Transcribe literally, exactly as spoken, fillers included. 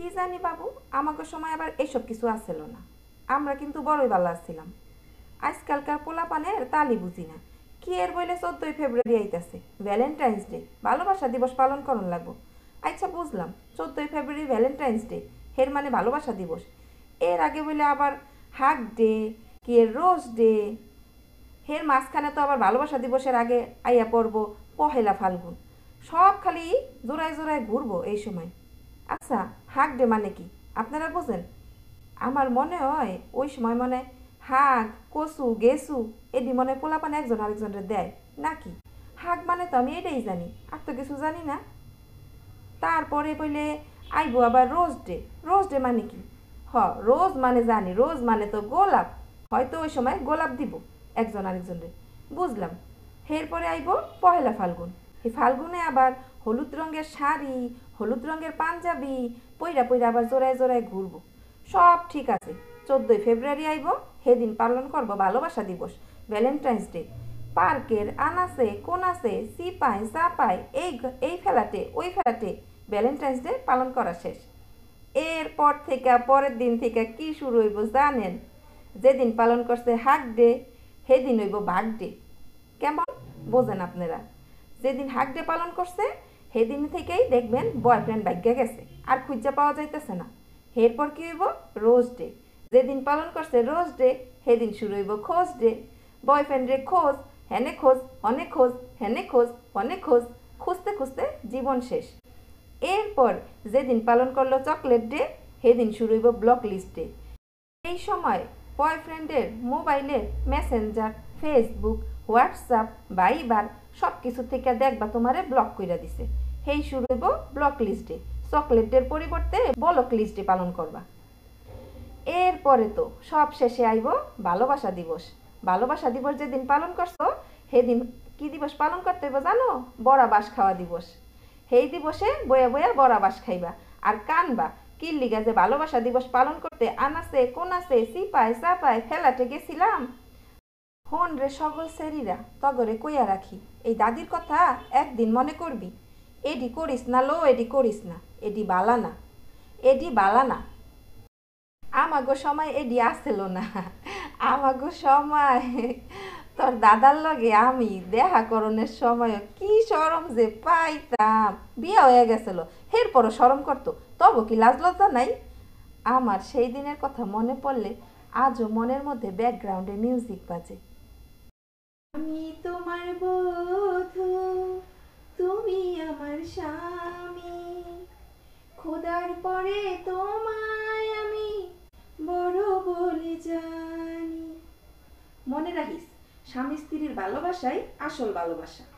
কি জানি বাবু, আমাকে সময় আবার এসব কিছু আসছিল না। আমরা কিন্তু বড়ই ভালো আসছিলাম। আজকালকার পোলাপানের তালি বুঝি না। কি এর বইলে চোদ্দই ফেব্রুয়ারি আইতাছে, ভ্যালেন্টাইন্স ডে, ভালোবাসা দিবস পালন করন লাগবো। আচ্ছা বুঝলাম, চোদ্দই ফেব্রুয়ারি ভ্যালেন্টাইন্স ডে, এর মানে ভালোবাসা দিবস। এর আগে বলে আবার হাগ ডে, কি এর রোজ ডে, এর মাঝখানে তো আবার ভালোবাসা দিবসের আগে আইয়া পড়বো পহেলা ফাল্গুন। সব খালি জোড়ায় জোড়ায় ঘুরবো এই সময়। আচ্ছা, হাগ ডে মানে কি আপনারা বোঝেন? আমার মনে হয় ওই সময় মনে হাগ, কচু, গেসু এডি মনে পোলাপান একজন আরেকজনের দেয় নাকি। হাগ মানে তো আমি এটাই জানি, আর তো কিছু জানি না। তারপরে বলে আইবো আবার রোজ ডে। রোজ ডে মানে কি? হ, রোজ মানে জানি, রোজ মানে তো গোলাপ। হয়তো ওই সময় গোলাপ দিব একজন আরেকজনের, বুঝলাম। এরপরে আইব পহেলা ফাল্গুন। এই ফাল্গুনে আবার হলুদ রঙের শাড়ি, হলুদ রঙের পাঞ্জাবি পইরা পইরা আবার জোড়ায় জোড়ায় ঘুরবো। সব ঠিক আছে। চোদ্দোই ফেব্রুয়ারি আইব, সেদিন পালন করব ভালোবাসা দিবস, ভ্যালেন্টাইন্স ডে। পার্কের আনাসে কোনাসে সিপাই চাপাই এই এই ফেলাটে ওই ফেলাটে ভ্যালেন্টাইন্স ডে পালন করা শেষ। এরপর থেকে পরের দিন থেকে কি শুরু হইব জানেন? যেদিন পালন করছে হাগ ডে, সেদিন হইব ভাগ ডে। কেমন বোঝেন আপনারা? যেদিন হাগ ডে পালন করছে সেদিন থেকেই দেখবেন বয়ফ্রেন্ড ভাগ্যে গেছে, আর খুঁজা পাওয়া যাইতেছে না। এরপর কি হইব? Rose day. যেদিন পালন করছে রোজ ডে, সেদিন শুরু হইব খোঁজ ডে। বয়ফ্রেন্ডে খোঁজ, হেনে খোঁজ, অনেক খোঁজ, হেনে খোঁজ, অনেক খোঁজ, খুঁজতে খুঁজতে জীবন শেষ। এরপর যেদিন পালন করলো চকলেট ডে, সেদিন শুরু হইব ব্লক লিস্ট ডে। এই সময় বয়ফ্রেন্ডের মোবাইলে মেসেঞ্জার, ফেসবুক, হোয়াটসঅ্যাপ, ভাইবার সব কিছু থেকে দেখবা তোমারে ব্লক কইরা দিছে। সেই শুরু হইব ব্লক লিস্ট ডে। চকলেট ডের পরিবর্তে বলক লিস্ট ডে পালন করবা। এরপরে তো সব শেষে আইব ভালোবাসা দিবস। ভালোবাসা দিবস যেদিন পালন করছো, সেদিন কি দিবস পালন করতে হইব জানো? বড়া বাঁশ খাওয়া দিবস। সেই দিবসে বয়া বয়া বড়া বাঁশ খাইবা আর কানবা, কি লিগা যে ভালোবাসা দিবস পালন করতে আনাসে কোনাসে সিপাই চাপাই ফেলাটে গেছিলাম। হন রে সকল সেরিরা, তগরে কইয়া রাখি, এই দাদির কথা একদিন মনে করবি। এডি করিস না লো, এডি করিস না, এডি বালা না, এডি বালা না। আমাগো সময় এডি আসছিল না। আমাগো সময় তোর দাদার লগে আমি দেখা করণের সময় কি শরম যে পাইতাম। বিয়া হয়ে গেছিল, এরপরও শরম করতো, তবু কি লাজ লজ্জা নাই? আমার সেই দিনের কথা মনে পড়লে আজও মনের মধ্যে ব্যাকগ্রাউন্ডে মিউজিক বাজে। আমি তোমার বধূ, তুমি আমার স্বামী, খোদার পরে তোমায় আমি বড় বলে জানি। মনে রাখিস, স্বামী স্ত্রীর ভালোবাসাই আসল ভালোবাসা।